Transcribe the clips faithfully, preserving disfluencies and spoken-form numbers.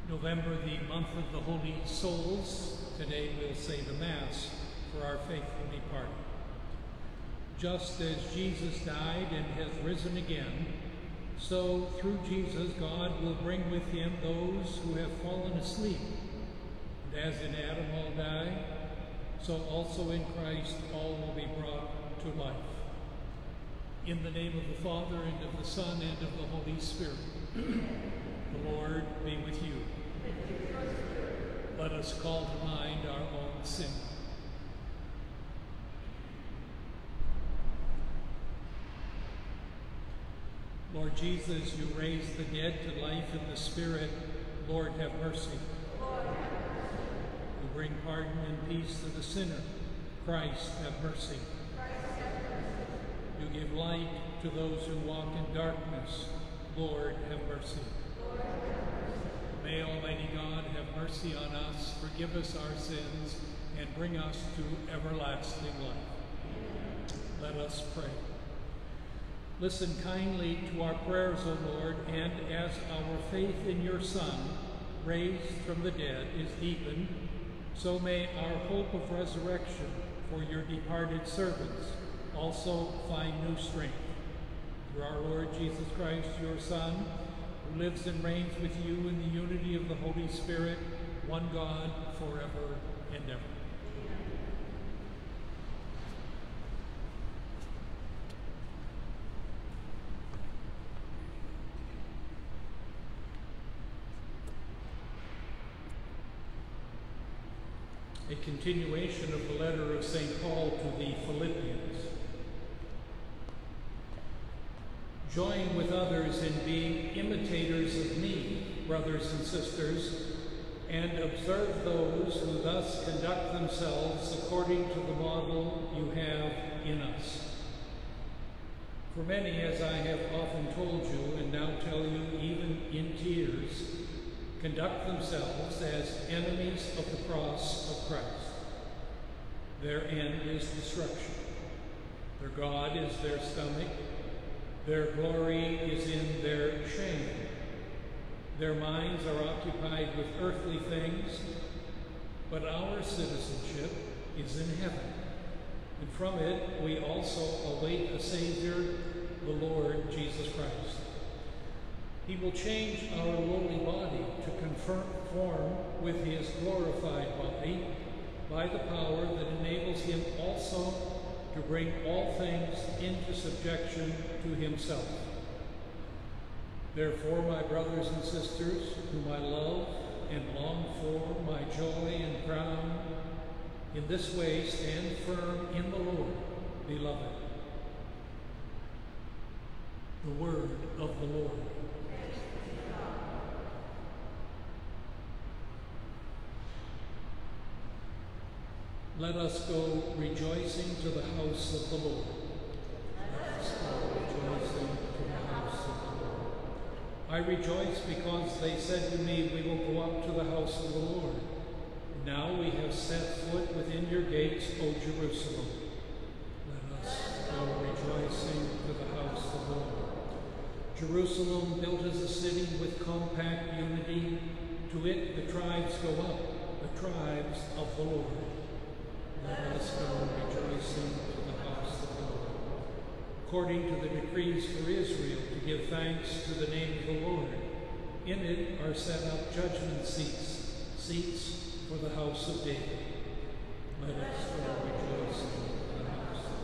November, the month of the Holy Souls, today we'll say the Mass for our faithful departed. Just as Jesus died and has risen again, so through Jesus God will bring with him those who have fallen asleep. And as in Adam all die, so also in Christ all will be brought to life. In the name of the Father, and of the Son, and of the Holy Spirit. The Lord be with you. Let us call to mind our own sin. Lord Jesus, you raised the dead to life in the Spirit. Lord, have mercy. You bring pardon and peace to the sinner. Christ, have mercy. You give light to those who walk in darkness. Lord, have mercy. May Almighty God have mercy on us, forgive us our sins, and bring us to everlasting life. Let us pray. Listen kindly to our prayers, O Lord, and as our faith in your Son, raised from the dead, is deepened, so may our hope of resurrection for your departed servants also find new strength. Through our Lord Jesus Christ, your Son, who lives and reigns with you in the unity of the Holy Spirit, one God, forever and ever. A continuation of the letter of Saint Paul to the Philippians. Join with others in being imitators of me, brothers and sisters, and observe those who thus conduct themselves according to the model you have in us. For many, as I have often told you, and now tell you even in tears, conduct themselves as enemies of the cross of Christ. Their end is destruction. Their God is their stomach. Their glory is in their shame. Their minds are occupied with earthly things, but our citizenship is in heaven. And from it we also await a Savior, the Lord Jesus Christ. He will change our lowly body to conform with his glorified body by the power that enables him also to bring all things into subjection to himself. Therefore, my brothers and sisters, whom I love and long for, my joy and crown, in this way stand firm in the Lord, beloved. The word of the Lord. Let us go rejoicing to the house of the Lord. Let us go rejoicing to the house of the Lord. I rejoice because they said to me, we will go up to the house of the Lord. Now we have set foot within your gates, O Jerusalem. Let us go rejoicing to the house of the Lord. Jerusalem, built as a city with compact unity, to it the tribes go up, the tribes of the Lord. Let us go rejoicing to the house of the Lord. According to the decrees for Israel, to give thanks to the name of the Lord. In it are set up judgment seats, seats for the house of David. Let us go rejoicing to the house of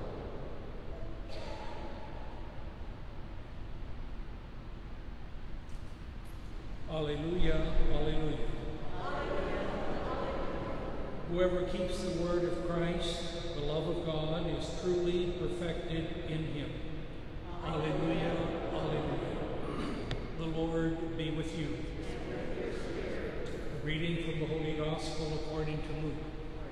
the Lord. Alleluia, alleluia. Whoever keeps the word of Christ, the love of God, is truly perfected in him. Alleluia, alleluia. The Lord be with you. A reading from the Holy Gospel according to Luke.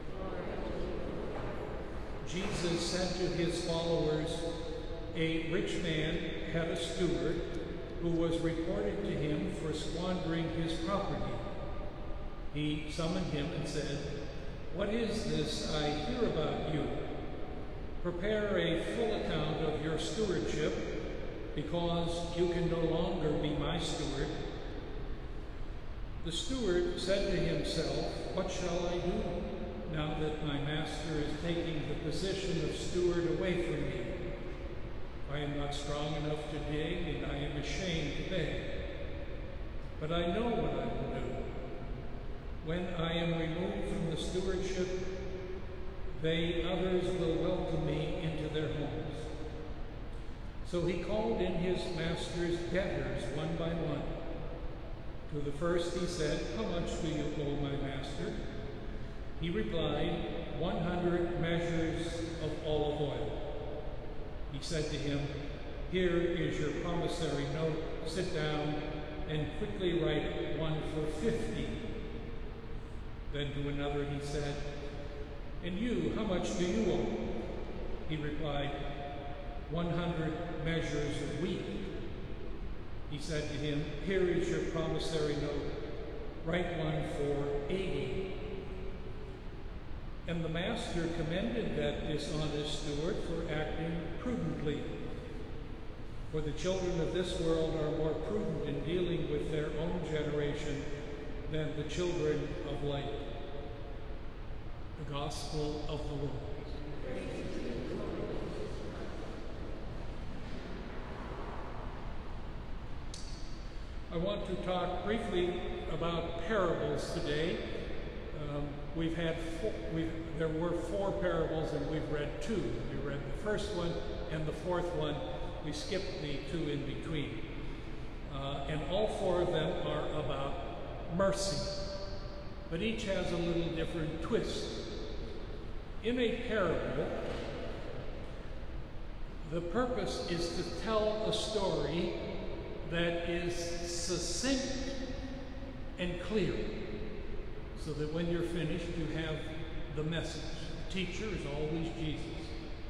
Jesus said to his followers, a rich man had a steward who was reported to him for squandering his property. He summoned him and said, what is this I hear about you? Prepare a full account of your stewardship, because you can no longer be my steward. The steward said to himself, "What shall I do now that my master is taking the position of steward away from me? I am not strong enough to dig, and I am ashamed to beg. But I know what I will do. When I am removed from the stewardship, they others will welcome me into their homes." So he called in his master's debtors one by one. To the first he said, "How much do you owe my master?" He replied, "One hundred measures of olive oil." He said to him, "Here is your promissory note. Sit down and quickly write one for fifty." Then to another he said, "And you, how much do you owe?" He replied, One hundred measures of wheat." He said to him, "Here is your promissory note. Write one for eighty." And the master commended that dishonest steward for acting prudently. For the children of this world are more prudent in dealing with their own generation than the children of light. The Gospel of the Lord. I want to talk briefly about parables today. Um, we've had four, we've, there were four parables and we've read two. We read the first one and the fourth one. We skipped the two in between. Uh, and all four of them are about mercy, but each has a little different twist. In a parable, the purpose is to tell a story that is succinct and clear, so that when you're finished, you have the message. The teacher is always Jesus.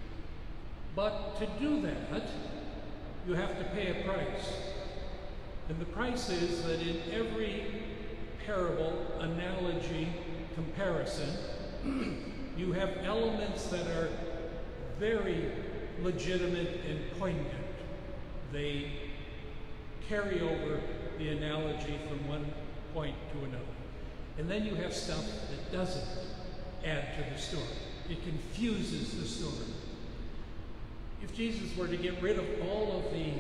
But to do that, you have to pay a price. And the price is that in every parable, analogy, comparison, you have elements that are very legitimate and poignant. They carry over the analogy from one point to another. And then you have stuff that doesn't add to the story. It confuses the story. If Jesus were to get rid of all of the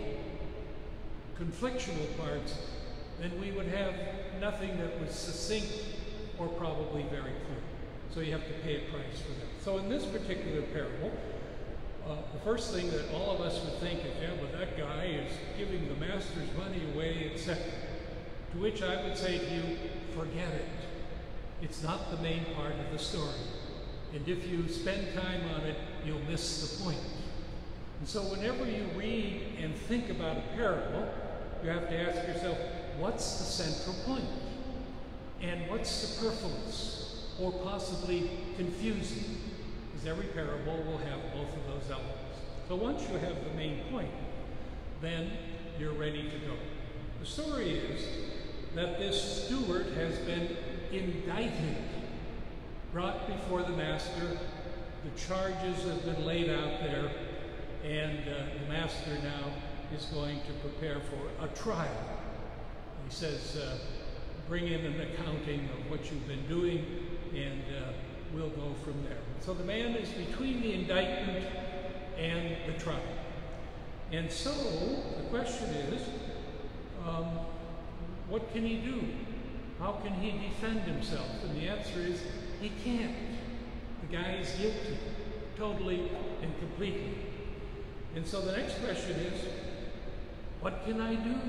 conflictual parts, then we would have nothing that was succinct or probably very clear. So you have to pay a price for that. So in this particular parable, uh, the first thing that all of us would think is, yeah, but that guy is giving the master's money away, et cetera. To which I would say to you, forget it. It's not the main part of the story. And if you spend time on it, you'll miss the point. And so whenever you read and think about a parable, you have to ask yourself, what's the central point? And what's superfluous or possibly confusing? Because every parable will have both of those elements. So once you have the main point, then you're ready to go. The story is that this steward has been indicted, brought before the master. The charges have been laid out there, and uh, the master now is going to prepare for a trial. He says, uh, bring in an accounting of what you've been doing, and uh, we'll go from there. So the man is between the indictment and the trial. And so the question is, um, what can he do? How can he defend himself? And the answer is, he can't. The guy is guilty, totally and completely. And so the next question is, what can I do?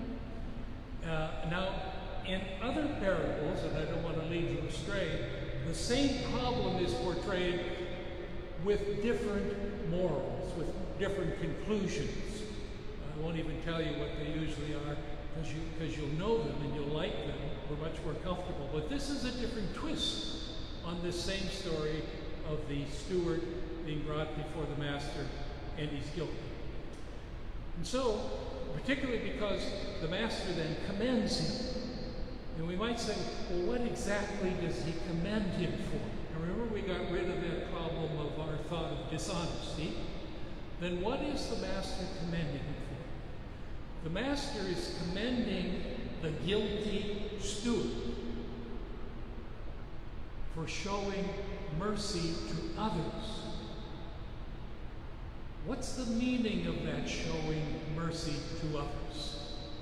Uh, now, in other parables, and I don't want to lead you astray, the same problem is portrayed with different morals, with different conclusions. I won't even tell you what they usually are, because you, because you'll know them and you'll like them. We're much more comfortable. But this is a different twist on this same story of the steward being brought before the master, and he's guilty. And so, particularly because the master then commends him, and we might say, well, what exactly does he commend him for? Now remember, we got rid of that problem of our thought of dishonesty. Then what is the master commending him for? The master is commending the guilty steward for showing mercy to others. What's the meaning of that showing mercy to others?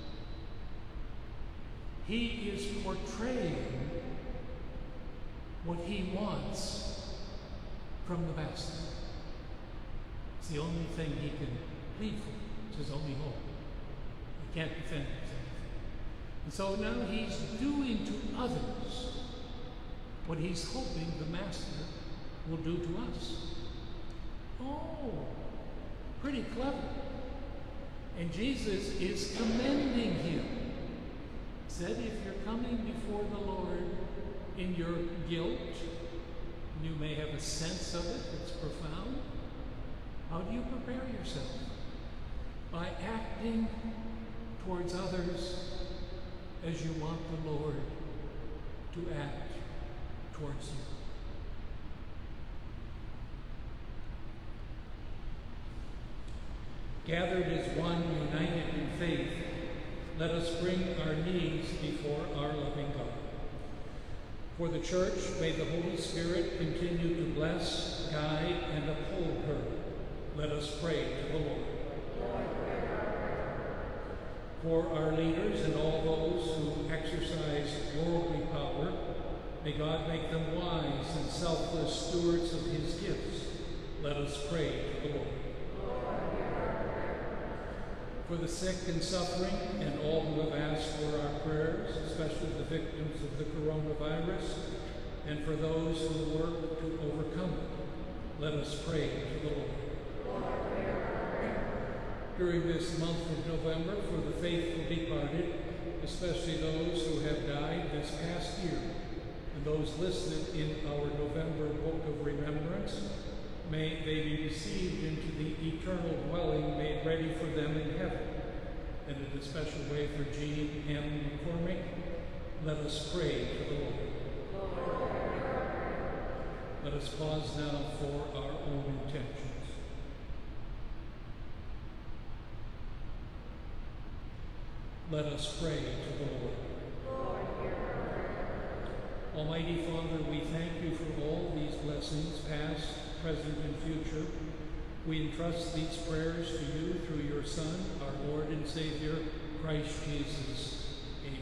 He is portraying what he wants from the master. It's the only thing he can plead for. It's his only hope. He can't defend himself. And so now he's doing to others what he's hoping the master will do to us. Oh, pretty clever. And Jesus is commending him. Said, if you're coming before the Lord in your guilt, you may have a sense of it, it's profound. How do you prepare yourself? By acting towards others as you want the Lord to act towards you. Gathered as one, united in faith, let us bring our needs before our loving God. For the Church, may the Holy Spirit continue to bless, guide, and uphold her. Let us pray to the Lord. For our leaders and all those who exercise worldly power, may God make them wise and selfless stewards of his gifts. Let us pray to the Lord. For the sick and suffering and all who have asked for our prayers, especially the victims of the coronavirus, and for those who work to overcome it, let us pray to the Lord. During this month of November, for the faithful departed, especially those who have died this past year, and those listed in our November Book of Remembrance, may they be received into the eternal dwelling made ready for them in heaven. And in a special way for Jean M. McCormick, let us pray to the Lord. Let us pause now for our own intentions. Let us pray to the Lord. Almighty Father, we thank you for all these blessings, past, present, and future. We entrust these prayers to you through your Son, our Lord and Savior, Christ Jesus. Amen.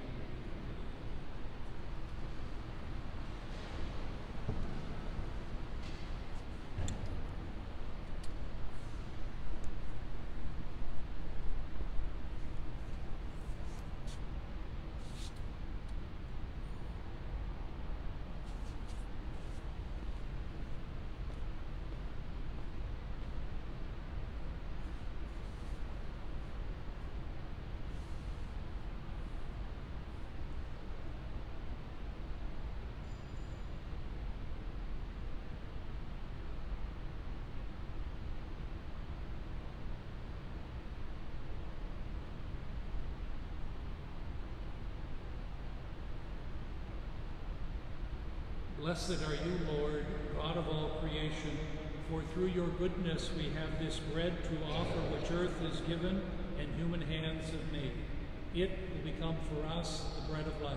Blessed are you, Lord, God of all creation, for through your goodness we have this bread to offer which earth has given and human hands have made. It will become for us the bread of life.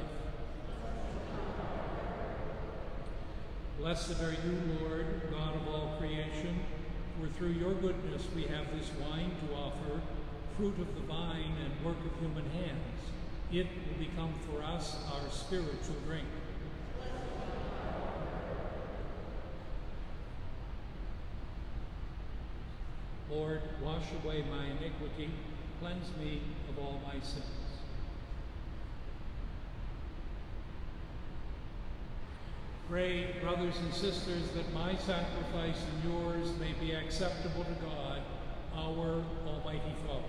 Blessed are you, Lord, God of all creation, for through your goodness we have this wine to offer, fruit of the vine and work of human hands. It will become for us our spiritual drink. Lord, wash away my iniquity, cleanse me of all my sins. Pray, brothers and sisters, that my sacrifice and yours may be acceptable to God, our Almighty Father.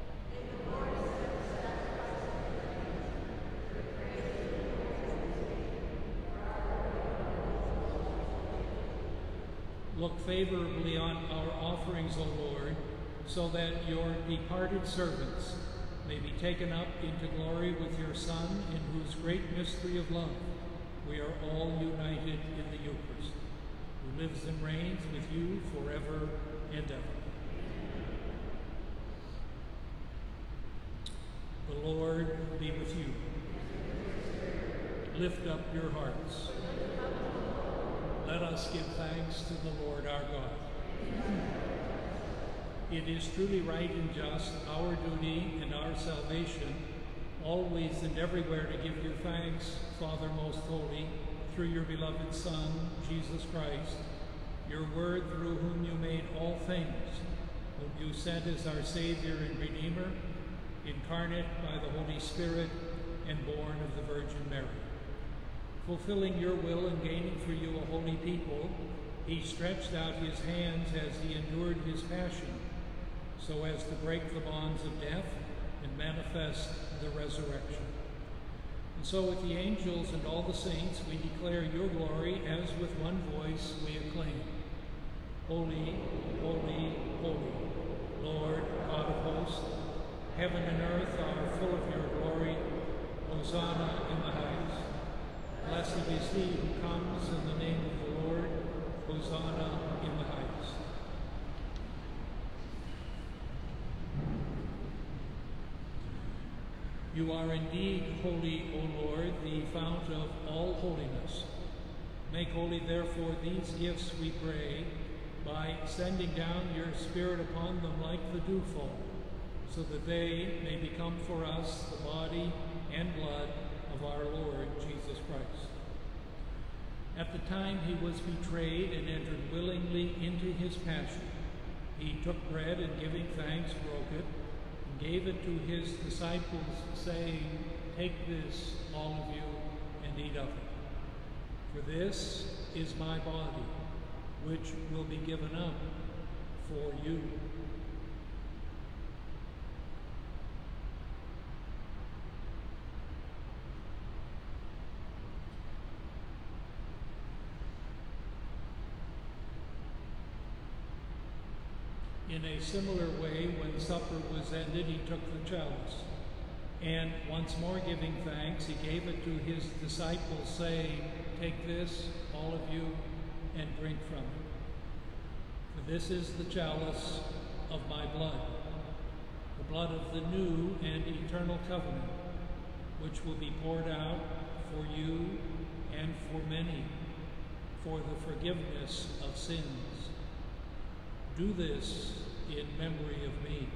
Look favorably on our offerings, O Lord, so that your departed servants may be taken up into glory with your Son, in whose great mystery of love we are all united in the Eucharist, who lives and reigns with you forever and ever. The Lord be with you. Lift up your hearts. Let us give thanks to the Lord our God. It is truly right and just, our duty and our salvation, always and everywhere to give you thanks, Father most holy, through your beloved Son, Jesus Christ, your word through whom you made all things, whom you sent as our Savior and Redeemer, incarnate by the Holy Spirit and born of the Virgin Mary. Fulfilling your will and gaining for you a holy people, he stretched out his hands as he endured his passion, so as to break the bonds of death and manifest the resurrection. And so with the angels and all the saints, we declare your glory, as with one voice we acclaim. Holy, holy, holy, Lord God of hosts, heaven and earth are full of your glory. Hosanna in the highest. Blessed is he who comes in the name of the Lord. Hosanna in the highest. You are indeed holy, O Lord, the fount of all holiness. Make holy, therefore, these gifts, we pray, by sending down your Spirit upon them like the dewfall, so that they may become for us the body and blood of our Lord Jesus Christ. At the time he was betrayed and entered willingly into his passion, he took bread and, giving thanks, broke it, and gave it to his disciples, saying, "Take this, all of you, and eat of it. For this is my body, which will be given up for you." In a similar way, when supper was ended, he took the chalice, and once more giving thanks, he gave it to his disciples, saying, "Take this, all of you, and drink from it. For this is the chalice of my blood, the blood of the new and eternal covenant, which will be poured out for you and for many, for the forgiveness of sins. Do this in memory of me."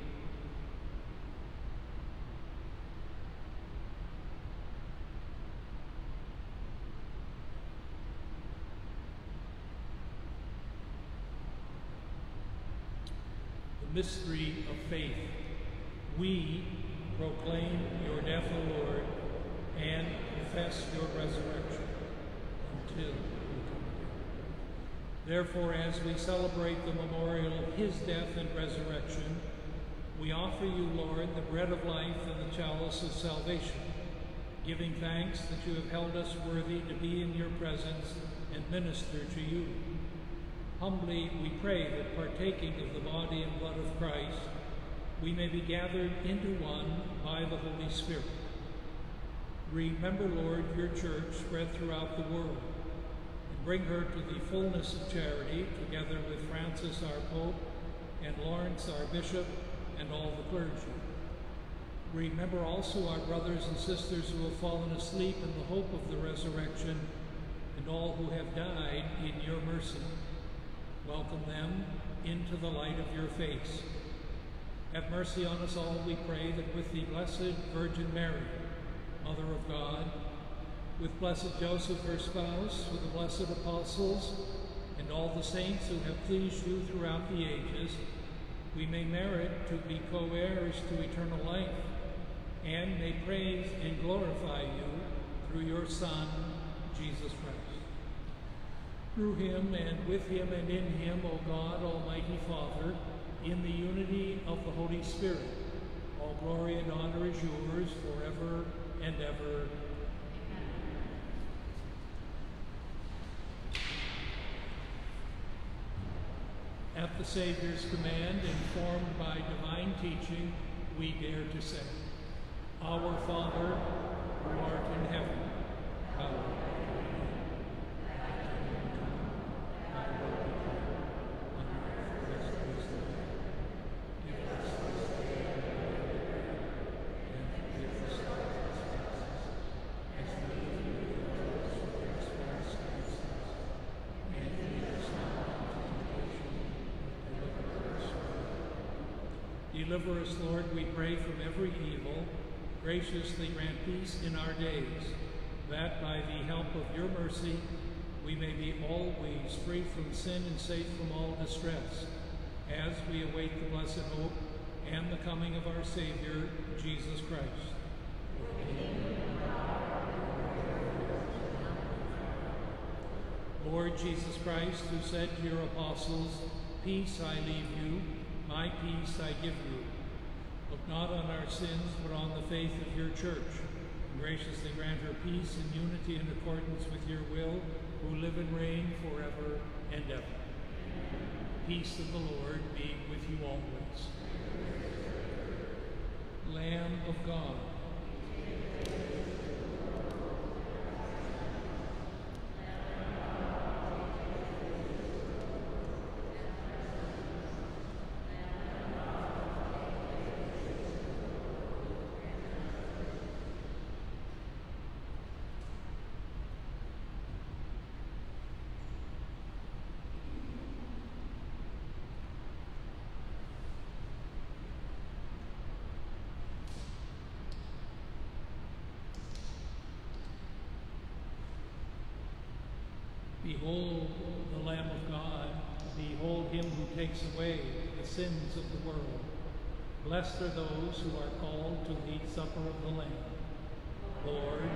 The mystery of faith. We proclaim your death, O Lord, and confess your resurrection until you come again. Therefore, as we celebrate the memorial of his death and resurrection, we offer you, Lord, the bread of life and the chalice of salvation, giving thanks that you have held us worthy to be in your presence and minister to you. Humbly we pray that, partaking of the body and blood of Christ, we may be gathered into one by the Holy Spirit. Remember, Lord, your church spread throughout the world, and bring her to the fullness of charity, together with Francis, our Pope, and Lawrence, our Bishop, and all the clergy. Remember also our brothers and sisters who have fallen asleep in the hope of the resurrection, and all who have died in your mercy. Welcome them into the light of your face. Have mercy on us all, we pray, that with the Blessed Virgin Mary, Mother of God, with blessed Joseph, her spouse, with the blessed apostles, and all the saints who have pleased you throughout the ages, we may merit to be co-heirs to eternal life, and may praise and glorify you through your Son, Jesus Christ. Through him, and with him, and in him, O God, Almighty Father, in the unity of the Holy Spirit, all glory and honor is yours forever and ever. At the Savior's command, informed by divine teaching, we dare to say, Our Father, who art in heaven, hallowed be thy name. Thy will be done, on earth as it is in heaven. Give us this day our daily bread, and forgive Deliver us, Lord, we pray, from every evil. Graciously grant peace in our days, that by the help of your mercy we may be always free from sin and safe from all distress, as we await the blessed hope and the coming of our Savior, Jesus Christ. Lord Jesus Christ, who said to your apostles, "Peace I leave you, my peace I give you," look not on our sins, but on the faith of your church, and graciously grant her peace and unity in accordance with your will, who live and reign forever and ever. Peace of the Lord be with you always. Lamb of God, behold the Lamb of God, behold him who takes away the sins of the world. Blessed are those who are called to the supper of the Lamb. Lord,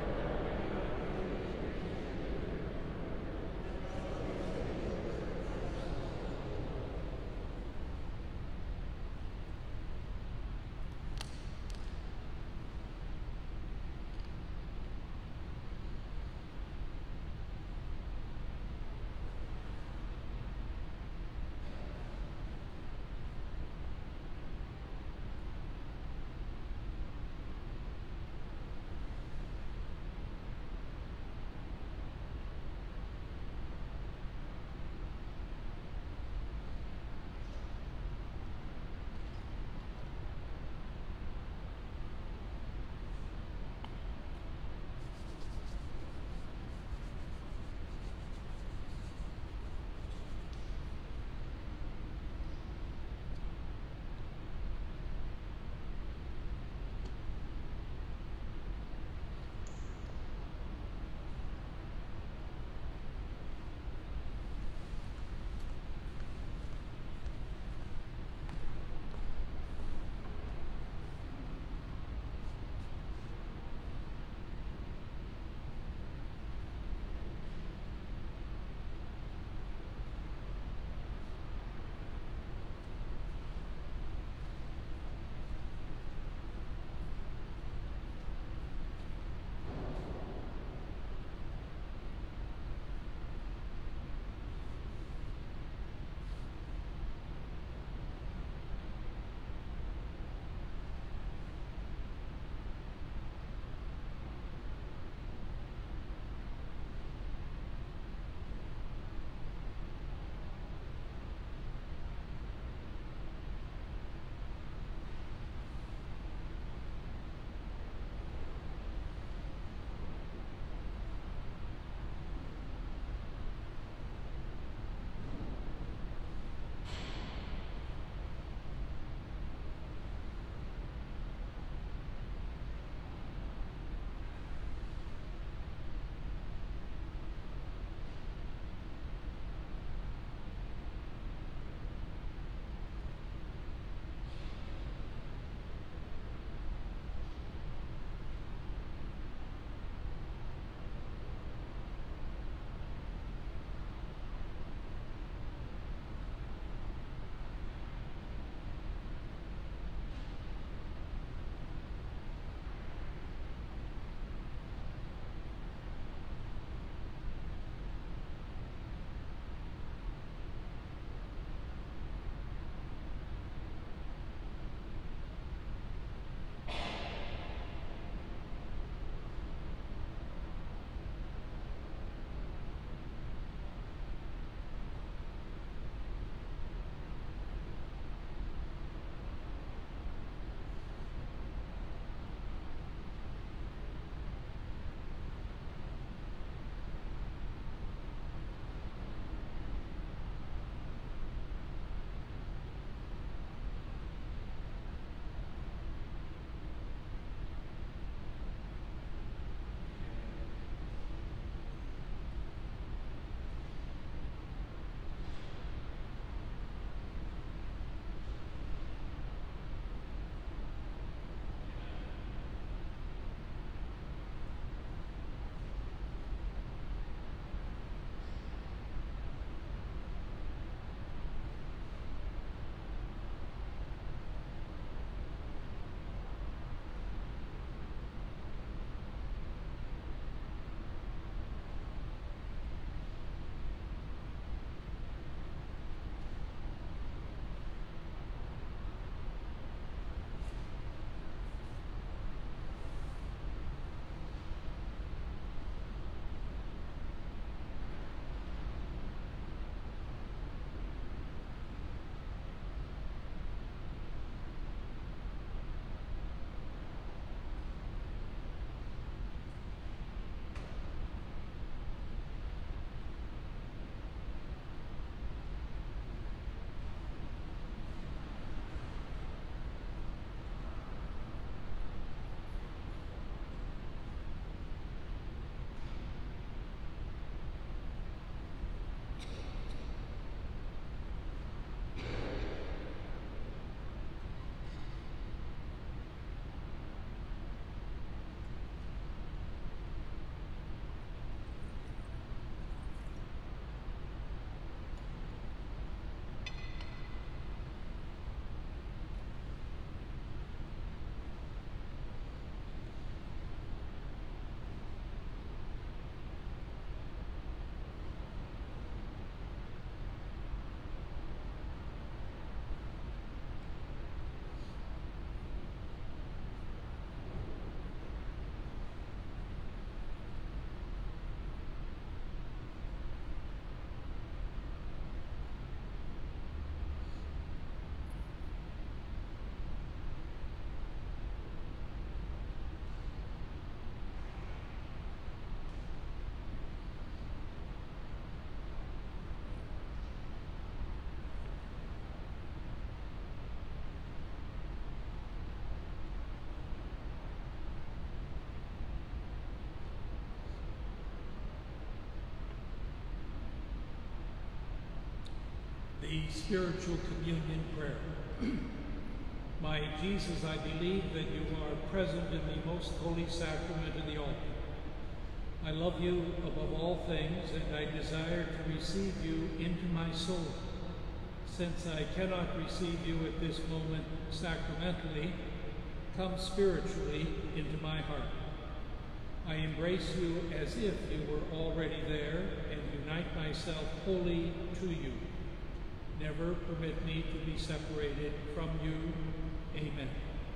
the spiritual communion prayer. My Jesus, I believe that you are present in the most holy sacrament of the altar. I love you above all things, and I desire to receive you into my soul. Since I cannot receive you at this moment sacramentally, come spiritually into my heart. I embrace you as if you were already there and unite myself wholly to you. Never permit me to be separated from you. Amen.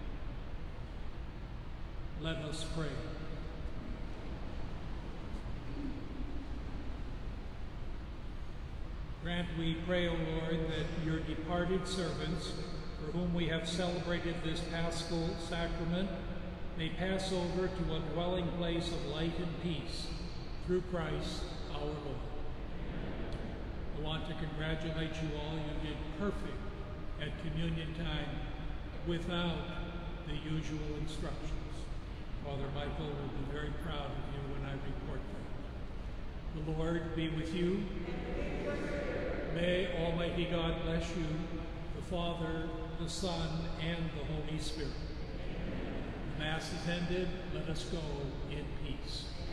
Let us pray. Grant, we pray, O Lord, that your departed servants, for whom we have celebrated this Paschal sacrament, may pass over to a dwelling place of light and peace, through Christ our Lord. I want to congratulate you all. You did perfect at communion time without the usual instructions. Father Michael will be very proud of you when I report that. The Lord be with you. May Almighty God bless you, the Father, the Son, and the Holy Spirit. The Mass is ended. Let us go in peace.